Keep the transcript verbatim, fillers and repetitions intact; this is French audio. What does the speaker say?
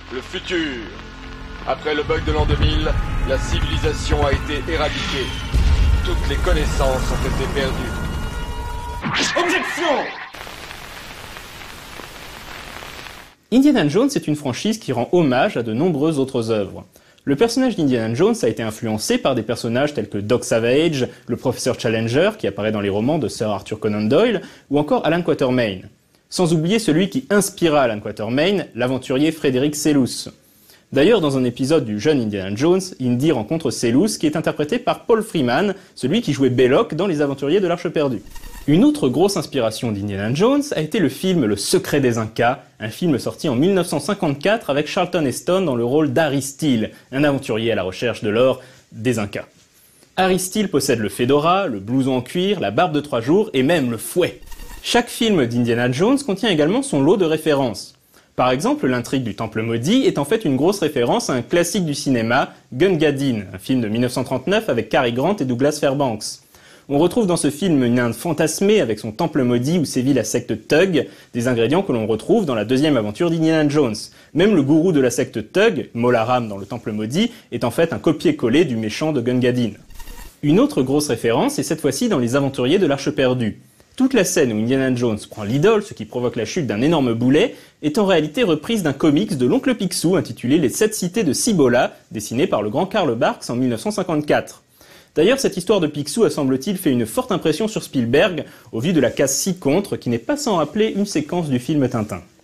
le futur. Après le bug de l'an deux mille, la civilisation a été éradiquée. Toutes les connaissances ont été perdues. Objection! Indiana Jones est une franchise qui rend hommage à de nombreuses autres œuvres. Le personnage d'Indiana Jones a été influencé par des personnages tels que Doc Savage, le professeur Challenger qui apparaît dans les romans de Sir Arthur Conan Doyle, ou encore Alan Quatermain. Sans oublier celui qui inspira Alan Quatermain, l'aventurier Frédéric Selous. D'ailleurs, dans un épisode du jeune Indiana Jones, Indy rencontre Selous qui est interprété par Paul Freeman, celui qui jouait Belloc dans Les Aventuriers de l'Arche perdue. Une autre grosse inspiration d'Indiana Jones a été le film Le Secret des Incas, un film sorti en mille neuf cent cinquante-quatre avec Charlton Heston dans le rôle d'Harry Steele, un aventurier à la recherche de l'or des Incas. Harry Steele possède le fedora, le blouson en cuir, la barbe de trois jours et même le fouet. Chaque film d'Indiana Jones contient également son lot de références. Par exemple, l'intrigue du Temple Maudit est en fait une grosse référence à un classique du cinéma, Gun-Ga-Din, un film de mille neuf cent trente-neuf avec Cary Grant et Douglas Fairbanks. On retrouve dans ce film une Inde fantasmée avec son temple maudit où sévit la secte Thug, des ingrédients que l'on retrouve dans la deuxième aventure d'Indiana Jones. Même le gourou de la secte Thug, Molaram dans le temple maudit, est en fait un copier-coller du méchant de Gun-Ga-Din. Une autre grosse référence est cette fois-ci dans Les Aventuriers de l'Arche perdue. Toute la scène où Indiana Jones prend l'idole, ce qui provoque la chute d'un énorme boulet, est en réalité reprise d'un comics de l'oncle Picsou intitulé Les Sept Cités de Cibola, dessiné par le grand Karl Barks en mille neuf cent cinquante-quatre. D'ailleurs, cette histoire de Picsou a semble-t-il fait une forte impression sur Spielberg, au vu de la case ci-contre qui n'est pas sans rappeler une séquence du film Tintin.